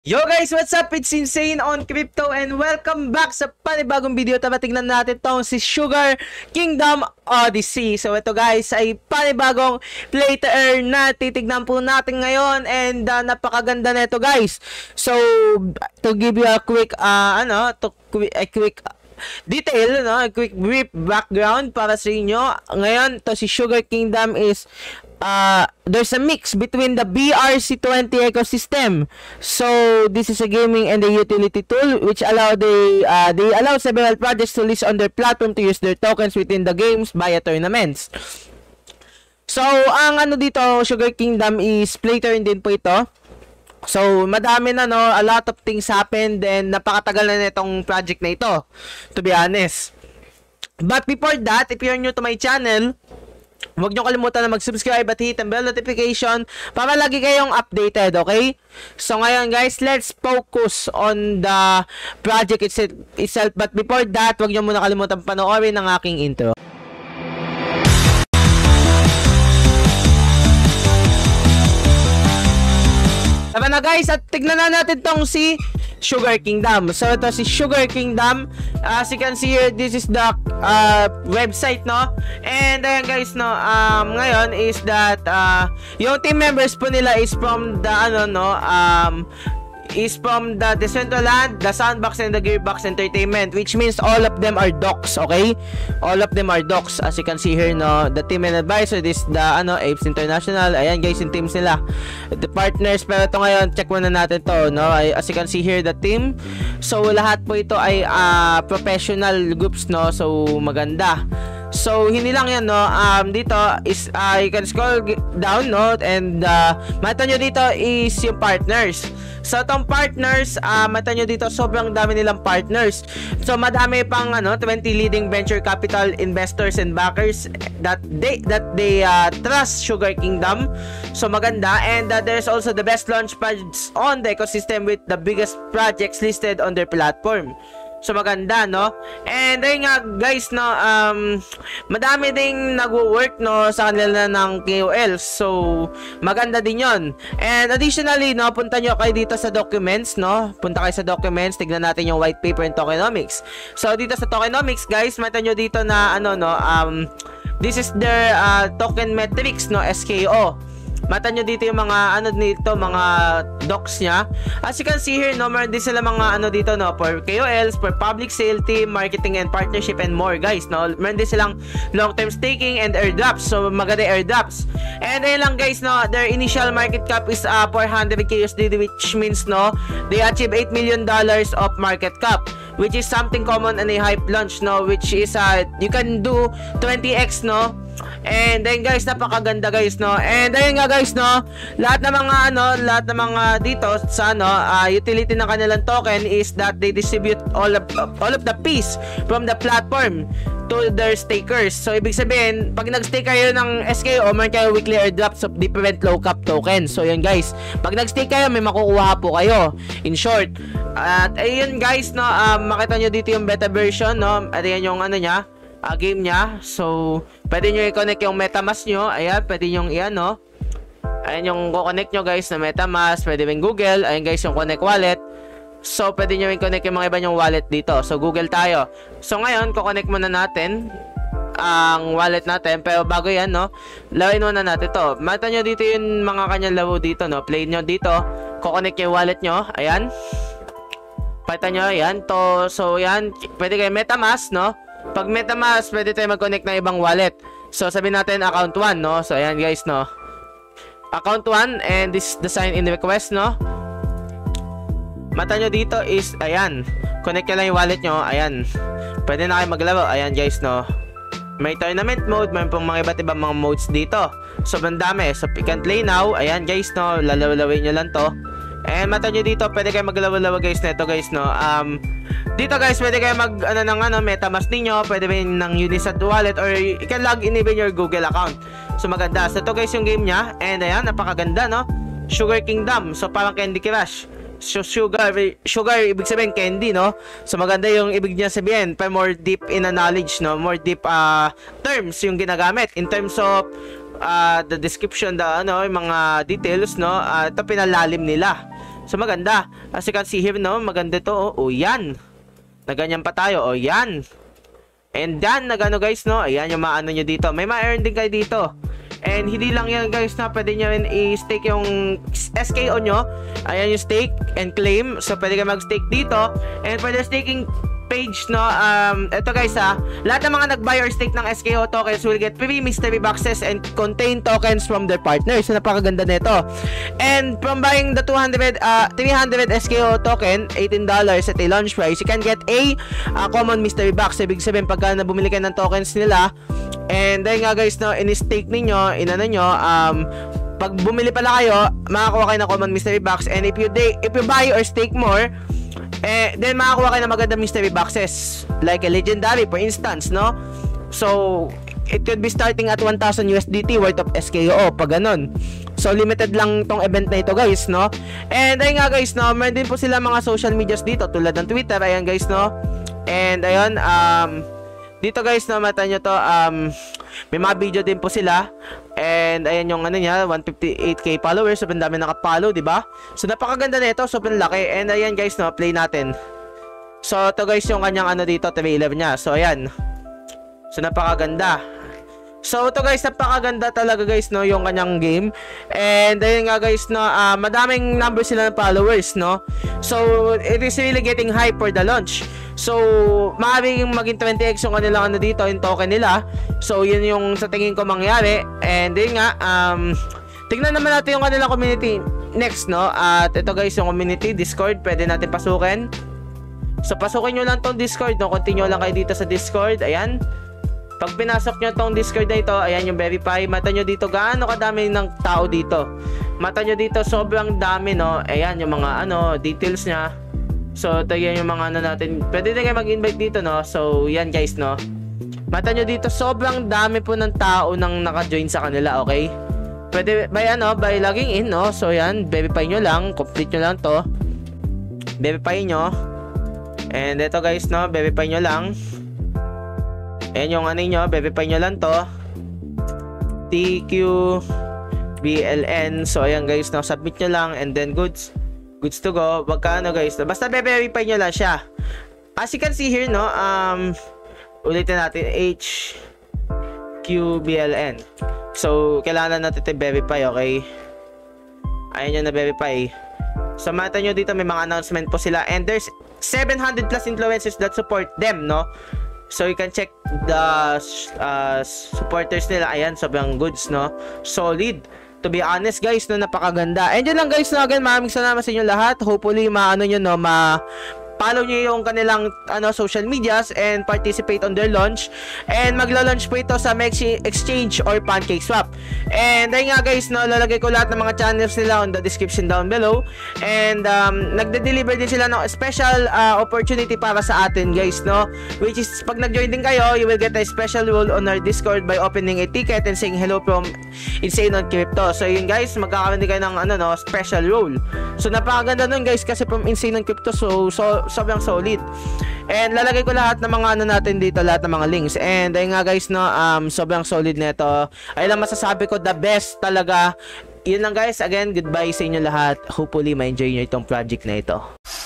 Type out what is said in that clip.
Yo guys, what's up? It's Insane on Crypto and welcome back sa panibagong video. Tingnan natin tong si Sugar Kingdom Odyssey. So ito guys ay panibagong play to earn na titignan po natin ngayon and napakaganda na ito guys. So to give you a quick detail, no? A quick brief background para sa inyo. Ngayon, to si Sugar Kingdom is there's a mix between the BRC20 ecosystem. So this is a gaming and a utility tool which they allow several projects to list on their platform to use their tokens within the games via tournaments. So ang dito, Sugar Kingdom is play to earn din po ito. So, madami na, no? A lot of things happen. Then, napakatagal na itong project na ito. To be honest. But before that, if you're new to my channel, huwag nyo kalimutan na mag-subscribe at hit ang bell notification para lagi kayong updated, okay? So, ngayon, guys, let's focus on the project itself. But before that, huwag nyo muna kalimutan panoorin ang aking intro. Tama na guys, at tignan na natin tong si Sugar Kingdom. So ito si Sugar Kingdom. As you can see here, this is the website, no? And ayan guys, no, ngayon is that yung team members po nila is from the Decentraland, the Sandbox, and the Gearbox Entertainment, which means all of them are docs, okay? All of them are docs. As you can see here, no, the team and advisor, this the Apes International. Ayan guys, yung teams nila. The partners, pero ito ngayon, check muna natin to, no? As you can see here, the team. So lahat po ito ay professional groups, no? So maganda. So hindi lang yan, no. Dito is you can scroll down, no, and mata nyo dito is yung partners. So itong partners, mata nyo dito, sobrang dami nilang partners. So madami pang 20 leading venture capital investors and backers that they trust Sugar Kingdom. So maganda, and there's also the best launch pads on the ecosystem with the biggest projects listed on their platform. So maganda, no? And ayun nga guys, no, madami ding nagwo-work, no, sa kanila ng KOL. So maganda din 'yon. And additionally, no, punta nyo kayo dito sa documents, no? Punta kayo sa documents, tignan natin yung white paper and tokenomics. So dito sa tokenomics, guys, mata nyo dito na this is their token metrics, no, SKO. Mata nyo dito yung mga mga docs nya. As you can see here, no, meron din sila mga dito, no, for KOLs, for public sale team, marketing and partnership, and more, guys, no. Meron din silang long-term staking and airdrops. So maganda airdrops. And ayun lang guys, no, their initial market cap is 400k USD, which means, no, they achieve $8 million of market cap, which is something common in a hype launch, no, which is you can do 20x, no. And then guys, napakaganda guys, no. And ayun nga guys, no, lahat ng mga dito sa utility ng kanilang token is that they distribute all of the fees from the platform to their stakers. So ibig sabihin, pag nag-stake kayo ng SKO, meron kayo weekly airdrops of different low cap tokens. So yun guys, pag nag-stake kayo, may makukuha po kayo, in short. At ayun guys, no, makita nyo dito yung beta version, no. At ayan yung game nya. So pwede nyo i-connect yung MetaMask nyo. Ayan, pwede nyo no. Ayan yung co-connect nyo guys na MetaMask. Pwede yung Google. Ayan guys yung Connect Wallet. So pwede nyo i-connect yung mga iba nyong wallet dito. So Google tayo. So ngayon, co-connect muna natin ang wallet natin. Pero bago yan, no, lawin muna natin to. Mata nyo dito yung mga kanyang laro dito, no. Play nyo dito. Co-connect yung wallet nyo. Ayan. Pakita nyo, ayan to. So yan, pwede kayo MetaMask, no. Pag MetaMask, pwede tayo mag-connect ng ibang wallet. So sabihin natin account 1, no. So ayan guys, no, account 1, and this is the sign in request, no. Mata nyo dito is, ayan, connect nyo lang yung wallet nyo. Ayan, pwede na kayo maglaro. Ayan guys, no, may tournament mode, may pong mga iba't ibang mga modes dito. Sobrang dami. So pick and play now. Ayan guys, no, lalawin nyo lang to. And mata nyo dito, pwede kayo maglaro guys neto guys, no. Dito guys, pwede kayo mag MetaMask ninyo, pwede rin ng Unisat wallet, or you can log in even your Google account. So maganda. So ito guys yung game nya. And ayan, napakaganda, no. Sugar Kingdom. So parang Candy Crush. So sugar ibig sabihin candy, no. So maganda yung ibig niya sabihin, pa more deep in a knowledge, no, more deep terms yung ginagamit in terms of the description, yung mga details, no, ito pinalalim nila. So maganda. As you can see here, no, maganda to. Oh, yan. Na ganyan pa tayo. Oh, yan. And then, nagano guys, no? Ayan yung maano nyo dito. May ma-earn din kayo dito. And hindi lang yan guys na pwede nyo rin i-stake yung SKO nyo. Ayan yung stake and claim. So, pwede kayo mag-stake dito. And for the staking page, no, ito guys lahat ng mga nag-buy or stake ng SKO tokens will get free mystery boxes and contain tokens from their partners. So napakaganda nito. And from buying the 300 SKO token, $18 at a launch price, you can get a common mystery box. Ibig sabihin pagka bumili kayo ng tokens nila, and dahil nga guys, no, in-stake ninyo, inano nyo, pag bumili pala kayo, makakuha kayo ng common mystery box. And if you buy or stake more, then makakuha kayo ng magandang mystery boxes like a legendary for instance, no? So it could be starting at 1,000 USDT worth of SKO pag ganun. So limited lang tong event na ito guys, no? And ayun nga guys, no, meron din po sila mga social medias dito tulad ng Twitter, ayan guys, no? And ayun, dito guys, no, mata nyo to, may mga video din po sila. And ayan yung ano niya, 158k followers. So dami nakapollow, di ba? So napakaganda nito, sobrang laki. And ayan guys, no, play natin. So to guys yung kanyang ano dito, 311 niya. So ayan. So napakaganda. So ito guys, napakaganda talaga guys, no, yung kanyang game. And ayun nga guys, no, madaming numbers sila ng followers, no. So it is really getting hype for the launch. So maaaring maging 20x yung kanilang ano dito, yung token nila. So yun yung sa tingin ko mangyari. And yun nga, tignan naman natin yung kanilang community next, no. At ito guys, yung community Discord, pwede natin pasukin. So pasukin nyo lang tong Discord, no. Continue lang kayo dito sa Discord. Ayan. Pag pinasok nyo tong Discord na ito, ayan yung verify. Mata nyo dito gaano kadami ng tao dito. Mata nyo dito sobrang dami, no. Ayan yung mga ano details nya. So ito yan yung mga ano natin. Pwede din kayo mag-invite dito, no. So yan guys, no. Mata nyo dito sobrang dami po ng tao nang naka-join sa kanila, okay? Pwede by logging in, no. So yan, verify nyo lang, complete nyo lang to. Verify nyo. And ito guys, no, verify nyo lang. Ayan yung ano nyo, verify nyo lang to. TQBLN. So ayan guys, no, submit nyo lang and then goods to go. Wag ka ano guys, basta verify nyo lang siya. As you can see here, no, ulitin natin, HQBLN. So kailangan natin ito verify, okay? Ayan yung na-verify. So mata nyo dito, may mga announcement po sila. And there's 700 plus influencers that support them, no? So you can check the supporters nila. Ayan, sobrang goods, no? Solid. To be honest guys, no, napakaganda. And yun lang guys, no, again, maraming salamat sa inyo lahat. Hopefully maano nyo, no, follow nyo yung kanilang social medias and participate on their launch. And magla-launch po ito sa Mexi Exchange or PancakeSwap. And ayun nga guys, no, lalagay ko lahat ng mga channels nila on the description down below. And nagde-deliver din sila ng special opportunity para sa atin guys, no, which is pag nag-join din kayo, you will get a special role on our Discord by opening a ticket and saying hello from Insane on Crypto. So yun guys, magkakaroon din kayo ng special role. So napakaganda nun guys kasi from Insane on Crypto, so sobrang solid. And lalagay ko lahat ng mga natin dito, lahat ng mga links. And ayun nga guys, no, sobrang solid nito. Ayun lang masasabi ko, the best talaga. Yun lang guys, again, goodbye sa inyo lahat. Hopefully ma-enjoy nyo itong project na ito.